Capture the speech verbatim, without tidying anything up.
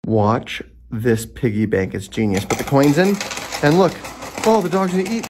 Watch this piggy bank. It's genius. Put the coins in and look. Oh, the dog's gonna eat.